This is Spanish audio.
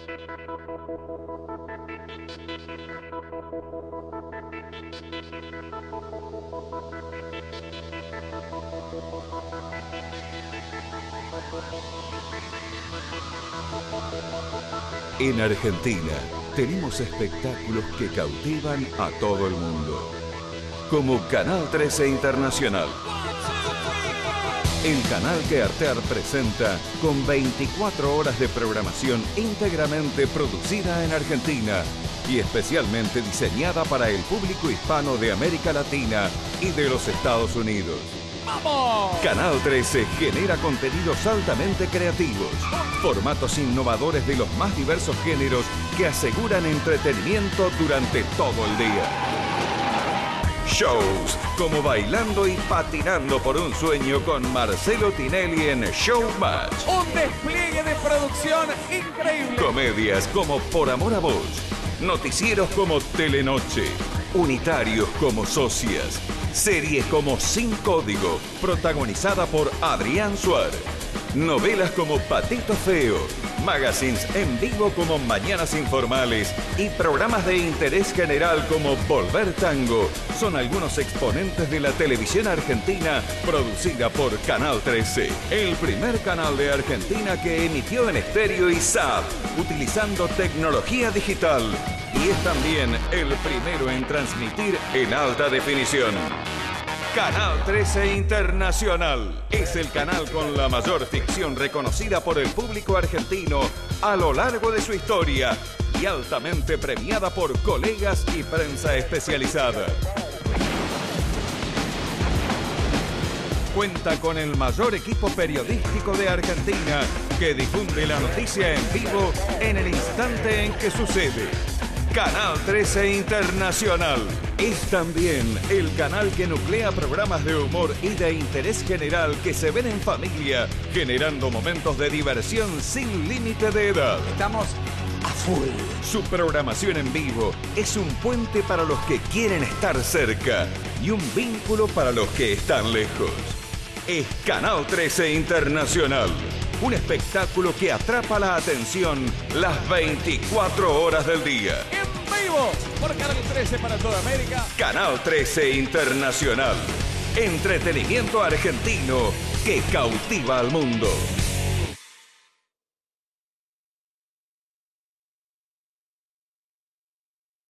En Argentina tenemos espectáculos que cautivan a todo el mundo, como Canal 13 Internacional. El canal que Artear presenta con 24 horas de programación íntegramente producida en Argentina y especialmente diseñada para el público hispano de América Latina y de los Estados Unidos. ¡Vamos! Canal 13 genera contenidos altamente creativos, formatos innovadores de los más diversos géneros que aseguran entretenimiento durante todo el día. Shows como Bailando y Patinando por un Sueño con Marcelo Tinelli en Showmatch. Un despliegue de producción increíble. Comedias como Por Amor a Vos, noticieros como Telenoche, unitarios como Socias, series como Sin Código, protagonizada por Adrián Suárez, novelas como Patito Feo, magazines en vivo como Mañanas Informales y programas de interés general como Volver Tango son algunos exponentes de la televisión argentina producida por Canal 13, el primer canal de Argentina que emitió en estéreo y SAT, utilizando tecnología digital, y es también el primero en transmitir en alta definición. Canal 13 Internacional es el canal con la mayor ficción reconocida por el público argentino a lo largo de su historia y altamente premiada por colegas y prensa especializada. Cuenta con el mayor equipo periodístico de Argentina que difunde la noticia en vivo en el instante en que sucede. Canal 13 Internacional es también el canal que nuclea programas de humor y de interés general que se ven en familia, generando momentos de diversión sin límite de edad. Estamos a full. Su programación en vivo es un puente para los que quieren estar cerca y un vínculo para los que están lejos. Es Canal 13 Internacional. Un espectáculo que atrapa la atención las 24 horas del día. En vivo por Canal 13 para toda América. Canal 13 Internacional. Entretenimiento argentino que cautiva al mundo.